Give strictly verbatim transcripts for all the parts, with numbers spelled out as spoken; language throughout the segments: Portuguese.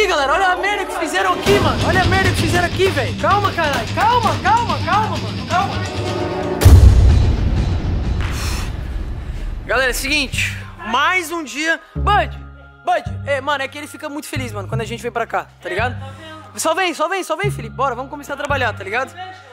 aqui, galera. Olha a merda que fizeram aqui, mano. Olha a merda que fizeram aqui, velho. Calma, caralho. Calma, calma, calma, mano. Calma. Galera, é o seguinte. Mais um dia... Bud, Bud. É, mano, é que ele fica muito feliz, mano, quando a gente vem pra cá, tá ligado? Só vem, só vem, só vem, Felipe. Bora, vamos começar a trabalhar, tá ligado?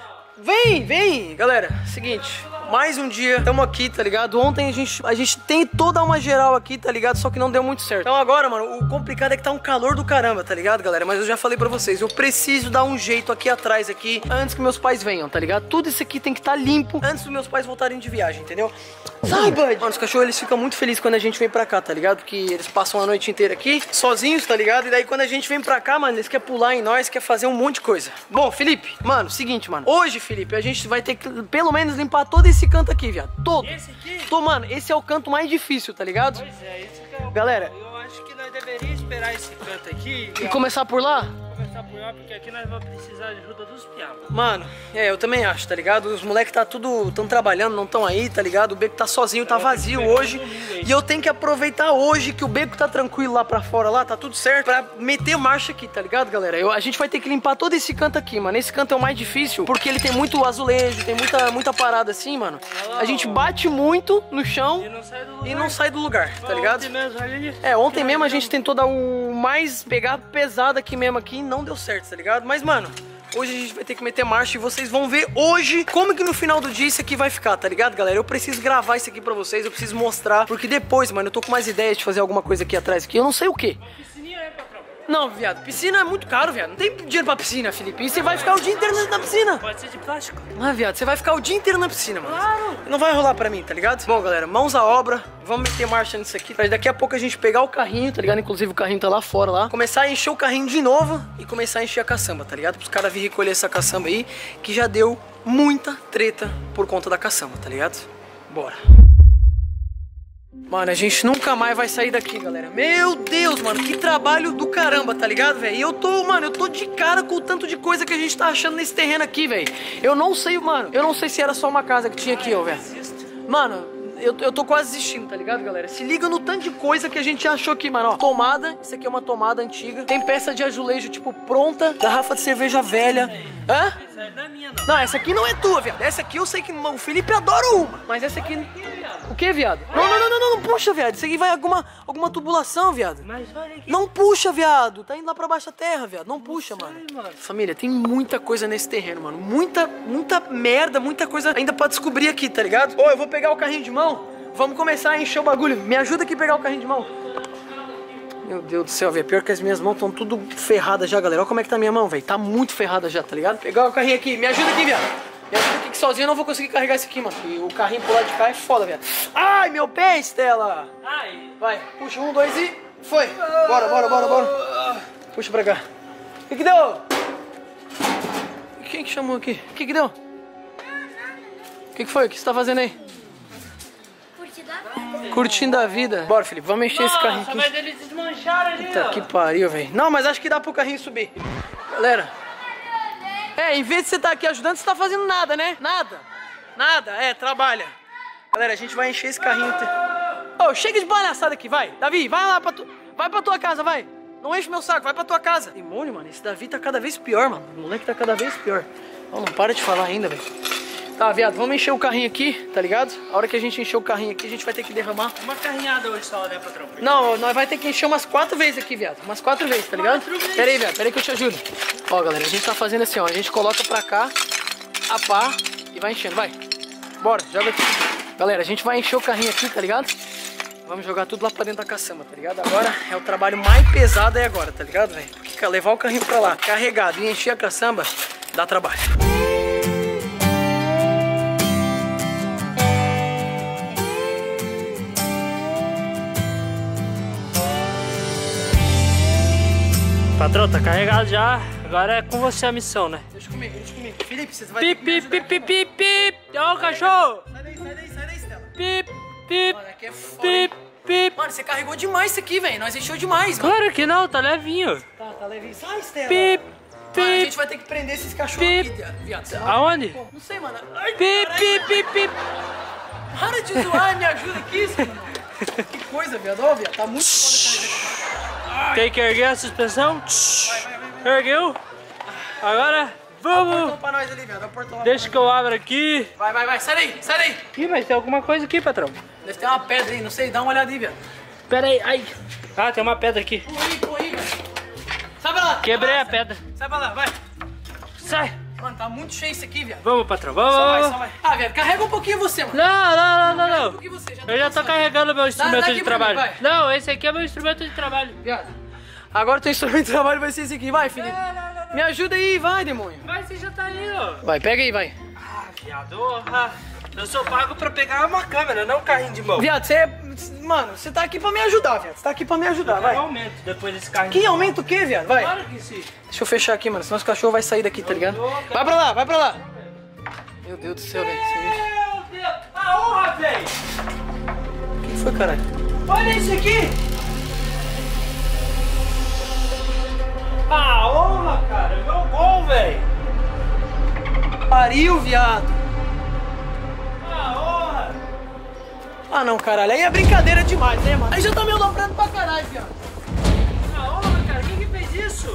Vem, vem. Galera, seguinte. Mais um dia, tamo aqui, tá ligado? Ontem a gente, a gente tentou dar uma geral aqui, tá ligado? Só que não deu muito certo. Então agora, mano, o complicado é que tá um calor do caramba, tá ligado, galera? Mas eu já falei pra vocês, eu preciso dar um jeito aqui atrás, aqui, antes que meus pais venham, tá ligado? Tudo isso aqui tem que estar limpo antes dos meus pais voltarem de viagem, entendeu? Sai, Bud! Mano, os cachorros, eles ficam muito felizes quando a gente vem pra cá, tá ligado? Porque eles passam a noite inteira aqui, sozinhos, tá ligado? E daí quando a gente vem pra cá, mano, eles querem pular em nós, querem fazer um monte de coisa. Bom, Felipe, mano, seguinte, mano. Hoje, Felipe, a gente vai ter que, pelo menos, limpar todo esse canto aqui, viado. Todo. Esse aqui? Tô, mano, esse é o canto mais difícil, tá ligado? Pois é, esse que é o... Galera... Eu acho que nós deveríamos esperar esse canto aqui... E começar por lá? Começar por lá, porque aqui nós vamos precisar de ajuda dos piabos. Mano, é, eu também acho, tá ligado? Os moleques tá tudo... Tão trabalhando, não tão aí, tá ligado? O beco tá sozinho, tá vazio hoje. E eu tenho que aproveitar hoje que o beco tá tranquilo lá pra fora, lá, tá tudo certo, pra meter marcha aqui, tá ligado, galera? Eu, a gente vai ter que limpar todo esse canto aqui, mano. Esse canto é o mais difícil, porque ele tem muito azulejo, tem muita, muita parada assim, mano. A gente bate muito no chão E não sai do lugar, e não sai do lugar, tá ligado? Ontem mesmo, ali... É, ontem mesmo a gente tentou dar o mais pegar pesado aqui mesmo aqui e não deu certo, tá ligado? Mas, mano, hoje a gente vai ter que meter marcha e vocês vão ver hoje como que no final do dia isso aqui vai ficar, tá ligado, galera? Eu preciso gravar isso aqui pra vocês, eu preciso mostrar, porque depois, mano, eu tô com mais ideias de fazer alguma coisa aqui atrás aqui, eu não sei o que. Piscininha é, patrão? Não, viado, piscina é muito caro, viado. Não tem dinheiro pra piscina, Felipe. E você vai ficar o dia inteiro na piscina. Pode ser de plástico. Ah, viado, você vai ficar o dia inteiro na piscina, mano. Claro. Não vai rolar pra mim, tá ligado? Bom, galera, mãos à obra. Vamos meter marcha nisso aqui. Pra daqui a pouco a gente pegar o carrinho, tá ligado? Inclusive o carrinho tá lá fora, lá. Começar a encher o carrinho de novo e começar a encher a caçamba, tá ligado? Pros caras virem recolher essa caçamba aí, que já deu muita treta por conta da caçamba, tá ligado? Bora. Mano, a gente nunca mais vai sair daqui, galera. Meu Deus, mano, que trabalho do caramba, tá ligado, velho? E eu tô, mano, eu tô de cara com o tanto de coisa que a gente tá achando nesse terreno aqui, velho. Eu não sei, mano, eu não sei se era só uma casa que tinha aqui, ó, velho. Mano, eu, eu tô quase desistindo, tá ligado, galera? Se liga no tanto de coisa que a gente achou aqui, mano, ó. Tomada, isso aqui é uma tomada antiga. Tem peça de azulejo, tipo, pronta. Garrafa de cerveja velha. Hã? Essa não é minha, não. Não, essa aqui não é tua, viado. Essa aqui eu sei que o Felipe adora uma. Mas essa aqui... O que, viado? Não, não, não, não, não, não puxa, viado. Isso aqui vai alguma, alguma tubulação, viado. Mas olha aqui. Não puxa, viado. Tá indo lá pra baixo da terra, viado. Não puxa, mano. Ai, mano. Família, tem muita coisa nesse terreno, mano. Muita, muita merda, muita coisa ainda pra descobrir aqui, tá ligado? Ô, eu vou pegar o carrinho de mão. Vamos começar a encher o bagulho. Me ajuda aqui a pegar o carrinho de mão. Meu Deus do céu, velho. Pior que as minhas mãos estão tudo ferradas já, galera. Olha como é que tá a minha mão, velho. Tá muito ferrada já, tá ligado? Pegar o carrinho aqui. Me ajuda aqui, viado. Me ajuda aqui que sozinho eu não vou conseguir carregar isso aqui, mano. E o carrinho pro lado de cá é foda, viado. Ai, meu pé, Estela. Ai. Vai, puxa um, dois e... Foi. Bora, bora, bora, bora. Puxa pra cá. O que que deu? Quem que chamou aqui? O que que deu? O que que foi? O que você tá fazendo aí? Curtindo a vida. Curtindo a vida. Bora, Felipe, vamos encher esse carrinho aqui. Mas eles desmancharam ali, Puta ó. que pariu, velho. Não, mas acho que dá pro carrinho subir. Galera. É, em vez de você estar aqui ajudando, você tá fazendo nada, né? Nada. Nada, é, trabalha. Galera, a gente vai encher esse carrinho. Ô, oh, chega de palhaçada aqui, vai. Davi, vai lá pra tu... Vai pra tua casa, vai. Não enche meu saco, vai pra tua casa. Demônio, mano, esse Davi tá cada vez pior, mano. O moleque tá cada vez pior. Oh, não para de falar ainda, velho. Tá, viado, vamos encher o carrinho aqui, tá ligado? A hora que a gente encher o carrinho aqui, a gente vai ter que derramar. Uma carrinhada hoje só, né, patrão? Não, nós vai ter que encher umas quatro vezes aqui, viado. Umas quatro vezes, tá ligado? Pera aí, viado, pera aí que eu te ajudo. Ó, galera, a gente tá fazendo assim, ó. A gente coloca pra cá, a pá, e vai enchendo, vai. Bora, joga aqui. Galera, a gente vai encher o carrinho aqui, tá ligado? Vamos jogar tudo lá pra dentro da caçamba, tá ligado? Agora é o trabalho mais pesado aí agora, tá ligado, velho? Porque levar o carrinho pra lá, carregado e encher a caçamba, dá trabalho. Patrão, tá carregado já. Agora é com você a missão, né? Deixa comigo, deixa comigo. Felipe, você vai Pip, pip, pip, pip, pip, pip. Ó o cachorro. Sai daí, sai daí, sai daí, Estela. Pip, pip, Mano, aqui é foda, hein? pip, pip. Mano, você carregou demais isso aqui, velho. Nós encheu demais, mano. Claro que não, tá levinho. Tá, tá levinho. Sai, Estela. Pip, Mano, a gente pip, vai ter que prender esses cachorros Pip. aqui, viado. Senão- aonde? Não sei, mano. Ai, Pip, caralho, pip, pip, pip. Para de zoar, me ajuda aqui, isso, mano. Que coisa, viado. Ó, viado, tá muito foda carregar aqui. Tem que erguer a suspensão. Ergueu. Agora vamos. Pra nós ali, viado. Deixa que eu abro aqui. Vai, vai, vai. Sai daí, sai daí. Ih, mas tem alguma coisa aqui, patrão. Deve ter uma pedra aí, não sei. Dá uma olhada aí, viado. Pera aí, ai. Ah, tem uma pedra aqui. Corri, corri, velho. Sai pra lá. Quebrei a pedra. Sai pra lá, vai. Sai. Mano, tá muito cheio isso aqui, viado. Vamos, patrão. Vamos, Só vai, vamos. só vai. Ah, viado, carrega um pouquinho você, mano. Não, não, não, não, Carrega não. um pouquinho você, já Eu já tô cansado. carregando meu instrumento dá aqui de pra mim, trabalho. vai. Não, esse aqui é meu instrumento de trabalho. Viado. Agora o teu instrumento de trabalho vai ser esse aqui. Vai, Felipe. Não, não, não, não. Me ajuda aí, vai, demônio. Mas você já tá aí, ó. Vai, pega aí, vai. Ah, viado. ah, Eu sou pago pra pegar uma câmera, não um carrinho de mão. Viado, você é... Mano, você tá aqui pra me ajudar, viado. Você tá aqui pra me ajudar, Eu vai. aumento depois desse carrinho. Que aumenta o quê, viado? Vai. Claro que sim. Deixa eu fechar aqui, mano. Senão os cachorros vão sair daqui, tá ligado? Vai pra lá, vai pra lá. Meu Deus do céu, velho. Esse bicho. Meu Deus, a honra, velho. O que foi, caralho? Olha isso aqui. A honra, cara. Meu gol, velho. Pariu, viado. A honra. Ah, não, caralho. Aí é brincadeira demais, né, mano? Aí já tá me aloprando pra caralho, viado. A honra, cara. Quem que fez isso?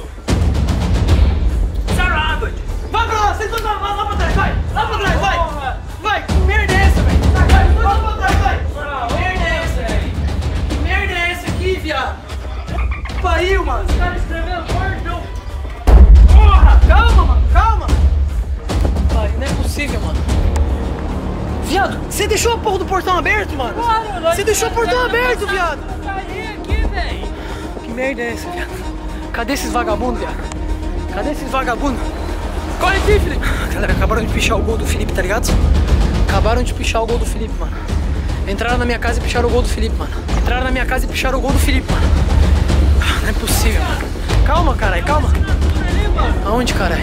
Sarabad. Vai pra lá, vocês vão lá, lá pra trás, vai. Lá pra trás, vai. Honra. Vai, que merda é essa, velho? Vai, vai lá pra trás, vai. Que merda é essa, velho? Que merda é essa aqui, viado? Pariu, mano. O cara escreveu gordo. Porra! Calma, mano, calma! Pariu, não é possível, mano. Viado, você deixou a porra do portão aberto, mano? Claro, Você deixou o portão aberto, viado! Caí aqui, velho. Que merda é essa, viado? Cadê esses vagabundos, viado? Cadê esses vagabundos? Corre aqui, Felipe! Galera, acabaram de pichar o gol do Felipe, tá ligado? Acabaram de pichar o gol do Felipe, mano. Entraram na minha casa e picharam o gol do Felipe, mano. Entraram na minha casa e picharam o gol do Felipe, mano. Ah, não é possível, mano. Calma, caralho, calma. Aonde, caralho?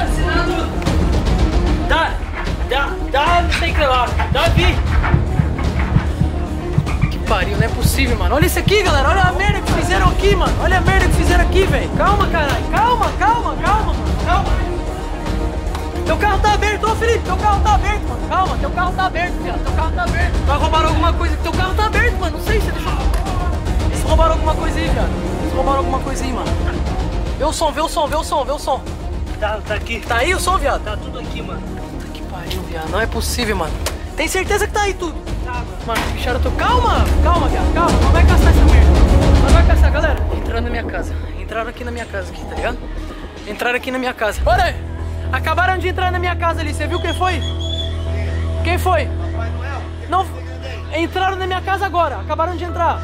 Dá, dá, dá, não sei o que lá. Davi. Que pariu, não é possível, mano. Olha isso aqui, galera. Olha a merda que fizeram aqui, mano. Olha a merda que fizeram aqui, velho. Calma, caralho. Calma, calma, calma, mano. Calma. Teu carro tá aberto, ô Felipe. Teu carro tá aberto, mano. Calma, teu carro tá aberto, viado. Teu carro tá aberto. Vai roubar alguma coisa. Teu carro tá aberto, mano. Não sei se você deixou. Eles roubaram alguma coisa aí, viado. Eles roubaram alguma coisa aí, mano. Vê o som, vê o som, vê o som, vê o som. Tá, tá aqui. Tá aí o som, viado? Tá tudo aqui, mano. Puta que pariu, viado. Não é possível, mano. Tem certeza que tá aí tudo? Tá, mano. Mano, picharam teu... Calma! Calma, viado, calma. Não vai caçar essa merda. Não vai caçar, galera. Entraram na minha casa. Entraram aqui na minha casa, aqui, tá ligado? Entraram aqui na minha casa. Olha aí! Acabaram de entrar na minha casa ali. Você viu quem foi? Quem foi? Papai Noel? Não... Entraram na minha casa agora. Acabaram de entrar.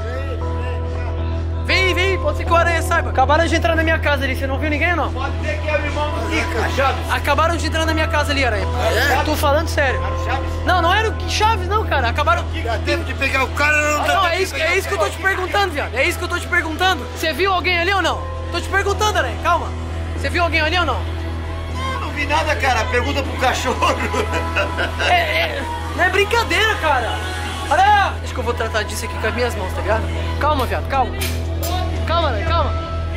Vem, vem. Pode ser que o Aranha saiba. Acabaram de entrar na minha casa ali. Você não viu ninguém, não? Pode ter que é o irmão do Rica, Chaves. Acabaram de entrar na minha casa ali, Aranha. É? Tô falando sério. Era o Chaves? Não, não era o Chaves, não, cara. Acabaram... Dá tempo de pegar o cara, não dá Não, tempo é de isso, pegar é isso que eu tô te perguntando, viado. É isso que eu tô te perguntando. Você viu alguém ali ou não? Tô te perguntando, Aranha. Calma. Você viu alguém ali ou não? Eu não vi nada, cara. Pergunta pro cachorro. É, é, não é brincadeira, cara. Olha, acho que eu vou tratar disso aqui com as minhas mãos, tá ligado? Calma, viado, calma. Calma, Aranha, calma.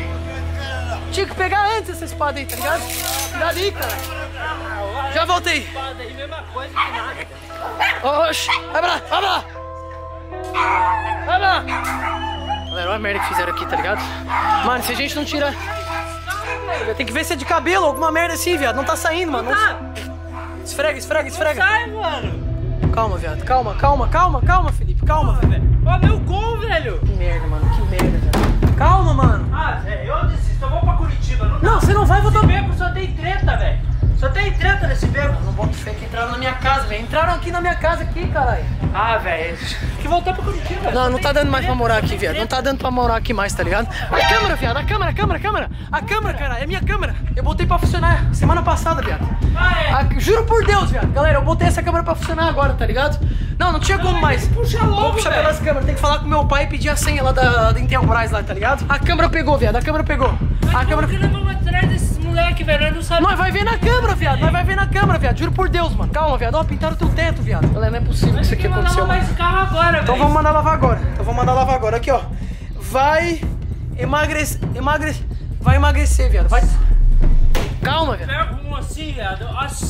Tinha que pegar antes essa espada aí, tá ligado? Cuidado aí, cara. Já voltei. Espada aí, mesma coisa que nada. Oxi, vai pra lá, vai pra lá. Vai pra lá. Galera, olha a merda que fizeram aqui, tá ligado? Mano, se a gente não tira... Tem que ver se é de cabelo, alguma merda assim, viado. Não tá saindo, mano. Não... Esfrega, esfrega, esfrega. Sai, mano. Calma, viado. Calma, calma, calma, calma, Felipe. Calma. Ó, meu gol, velho. Que merda, mano. Que merda, velho. Calma, mano. Ah, velho, eu desisto. Eu vou pra Curitiba. Não, Não, você não vai votar. Esse beco só tem treta, velho. Só tem treta nesse beco. Não boto fé que entraram na minha casa, velho. Entraram aqui na minha casa, aqui, caralho. Ah, velho. Tem que voltar pra Curitiba. Não, não tá dando mais pra morar aqui, Só tem viado. Não treta. tá dando pra morar aqui mais, tá ligado? A câmera, viado. A câmera, a câmera, a câmera. A câmera, cara. É minha câmera. Eu botei pra funcionar semana passada, viado. Ah, é. A- juro por Deus, viado. Galera, eu botei essa câmera pra funcionar agora, tá ligado? Não, não tinha como mais. Puxa logo, Vou puxar velho. pelas câmeras. Tem que falar com meu pai e pedir a senha lá da, da Intelbras lá, tá ligado? A câmera pegou, viado. A câmera pegou. A Mas câmera... como que nós vamos atrás desses moleque, velho? Nós não sabemos. Nós vai ver na câmera, viado. Nós vai ver na câmera, viado. Juro por Deus, mano. Calma, viado. Ó, pintaram teu teto, viado. Galera, não é possível que isso aqui aconteceu, mais mano. carro agora, velho. Então vamos mandar lavar agora. Então vamos mandar lavar agora. Aqui, ó. Vai emagrecer. Emagrecer. Vai emagrecer, viado. Vai. Calma, viado. Pega um assim, viado. Nossa.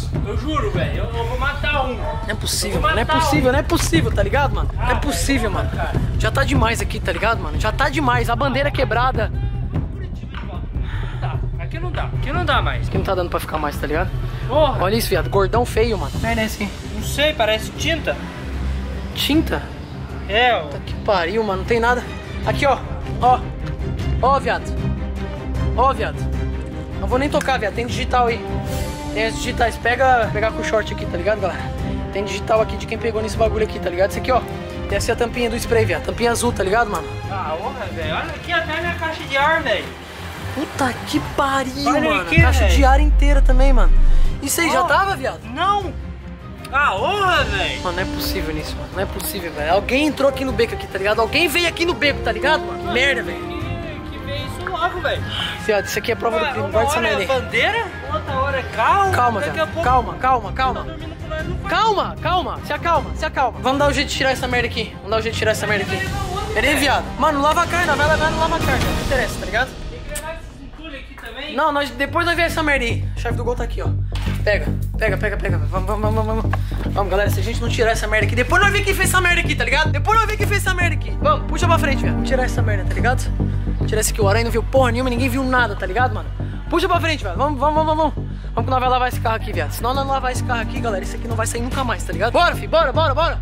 Eu juro, velho. Eu, eu vou matar um. Não é possível, mano. Não é possível, não é possível, tá ligado, mano? Não é possível, mano. Já tá demais aqui, tá ligado, mano? Já tá demais. A bandeira quebrada. Não dá. Aqui não dá. Aqui não dá mais. Aqui não tá dando pra ficar mais, tá ligado? Porra. Olha isso, viado. Gordão feio, mano. É, né, assim. Não sei, parece tinta. Tinta? É, ó. Puta que pariu, mano. Não tem nada. Aqui, ó. Ó. Ó, viado. Ó, viado. Não vou nem tocar, viado. Tem digital aí. Tem as digitais. Pega, pegar com o short aqui, tá ligado, galera? Tem digital aqui de quem pegou nesse bagulho aqui, tá ligado? Isso aqui, ó. Tem assim a tampinha do spray, viado. Tampinha azul, tá ligado, mano? Ah, honra, velho. Olha aqui até a minha caixa de ar, velho. Puta que pariu, Olha mano. aqui, Caixa véio. de ar inteira também, mano. Isso aí Oh. já tava, viado? Não. Ah, honra, velho. Mano, não é possível nisso, mano. Não é possível, velho. Alguém entrou aqui no beco aqui, tá ligado? Alguém veio aqui no beco, tá ligado, mano? Que merda, velho. Que, que veio isso logo, velho. Viado, isso aqui é prova do crime. Uma Guarda essa hora merda é aí. bandeira, outra hora é carro. Calma, daqui a viado. pouco... Calma, calma, calma. Tá dormindo com nós, não faz. Calma, calma. Se acalma, se acalma. Vamos dar um jeito de tirar essa merda aqui. Vamos dar um jeito de tirar essa merda aqui. Peraí, viado. Mano, lava a carne, vai levar no lava a carne. Não interessa, tá ligado? Tem que levar esses entulhos aqui também. Não, nós, depois nós vemos essa merda aí. A chave do gol tá aqui, ó. Pega, pega, pega, pega. Vamos, vamos, vamos, vamos. Vamos, galera, se a gente não tirar essa merda aqui, depois nós vemos quem fez essa merda aqui, tá ligado? Depois nós vemos quem fez essa merda aqui. Vamos, puxa pra frente, velho. Vamos tirar essa merda, tá ligado? Tirar esse aqui. O Aranha não viu porra nenhuma, ninguém viu nada, tá ligado, mano? Puxa pra frente, velho. Vamos, vamos, vamos, vamos. Vamos que nós vai lavar esse carro aqui, viado. Se nós não lavar esse carro aqui, galera, esse aqui não vai sair nunca mais, tá ligado? Bora, filho, bora, bora, bora.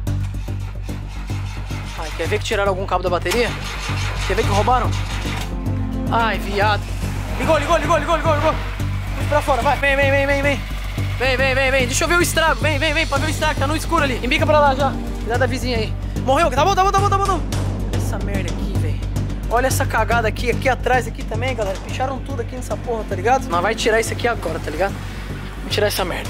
Ai, quer ver que tiraram algum cabo da bateria? Quer ver que roubaram? Ai, viado. Ligou, ligou, ligou, ligou, ligou, ligou. Puxa pra fora, vai. Vem, vem, vem, vem, vem. Vem, vem, vem, vem. Deixa eu ver o estrago. Vem, vem, vem, pra ver o estrago. Tá no escuro ali. Embica pra lá já. Cuidado da vizinha aí. Morreu. Tá bom, tá bom, tá bom, tá bom. Tá bom. Essa merda aqui, velho. Olha essa cagada aqui, aqui atrás, aqui também, galera. Picharam tudo aqui nessa porra, tá ligado? Nós vai tirar isso aqui agora, tá ligado? Vamos tirar essa merda.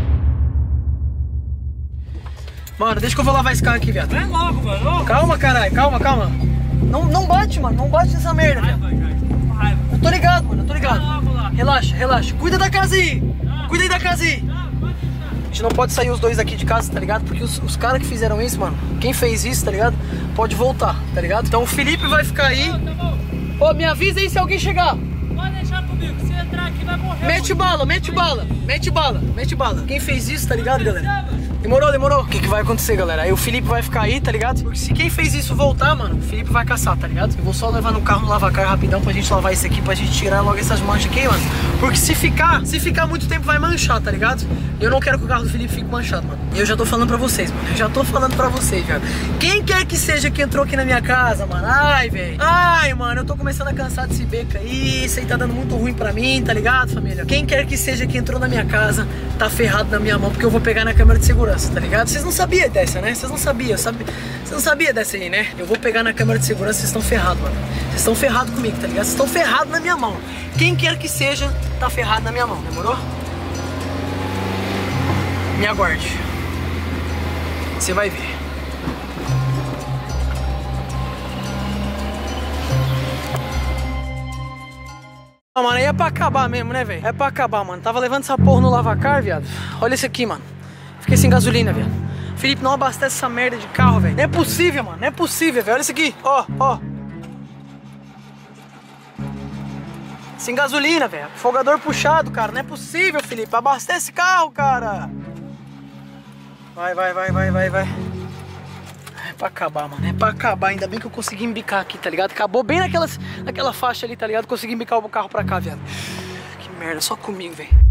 Mano, deixa que eu vou lavar esse carro aqui, viado. Vai logo, mano. Calma, caralho. Calma, calma. Não, não bate, mano. Não bate nessa merda, viado. Eu tô ligado, mano. Eu tô ligado. Relaxa, relaxa. Cuida da casa aí. Cuida aí da casa aí. A gente não pode sair os dois aqui de casa, tá ligado? Porque os, os caras que fizeram isso, mano, quem fez isso, tá ligado? Pode voltar, tá ligado? Então o Felipe vai ficar aí. Ô, me avisa aí se alguém chegar. Pode deixar comigo. Se entrar aqui vai morrer. Mete bala, mete bala. Mete bala, mete bala. Quem fez isso, tá ligado, galera? Demorou, demorou. O que que vai acontecer, galera? Aí o Felipe vai ficar aí, tá ligado? Porque se quem fez isso voltar, mano, o Felipe vai caçar, tá ligado? Eu vou só levar no carro, no lavacar rapidão pra gente lavar isso aqui, pra gente tirar logo essas manchas aqui, mano. Porque se ficar, se ficar muito tempo vai manchar, tá ligado? Eu não quero que o carro do Felipe fique manchado, mano. E eu já tô falando pra vocês, mano. Eu já tô falando pra vocês, velho. Quem quer que seja que entrou aqui na minha casa, mano? Ai, velho. Ai, mano, eu tô começando a cansar desse beco aí. Isso aí tá dando muito ruim pra mim, tá ligado, família? Quem quer que seja que entrou na minha casa, tá ferrado na minha mão, porque eu vou pegar na câmera de segurança, tá ligado? Vocês não sabiam dessa, né? Vocês não sabiam, sabe? Vocês não sabiam dessa aí, né? Eu vou pegar na câmera de segurança, vocês estão ferrados, mano. Vocês estão ferrados comigo, tá ligado? Vocês estão ferrados na minha mão. Quem quer que seja, tá ferrado na minha mão, demorou? Me aguarde. Você vai ver. Ah, mano, aí é pra acabar mesmo, né, velho? É pra acabar, mano. Tava levando essa porra no lavacar, viado. Olha isso aqui, mano. Fiquei sem gasolina, viado. Felipe, não abastece essa merda de carro, velho. Não é possível, mano. Não é possível, velho. Olha isso aqui. Ó, ó. Sem gasolina, velho. Folgador puxado, cara. Não é possível, Felipe. Abastece esse carro, cara. Vai, vai, vai, vai, vai, vai. É pra acabar, mano. É pra acabar. Ainda bem que eu consegui embicar aqui, tá ligado? Acabou bem naquelas, naquela faixa ali, tá ligado? Consegui embicar o carro pra cá, viado. Que merda. Só comigo, velho.